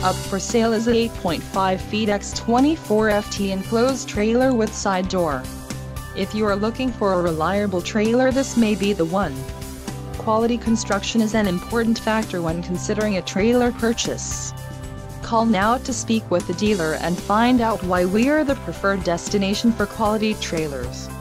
Up for sale is a 8.5 feet x24 FT enclosed trailer with side door. If you are looking for a reliable trailer, this may be the one. Quality construction is an important factor when considering a trailer purchase. Call now to speak with the dealer and find out why we are the preferred destination for quality trailers.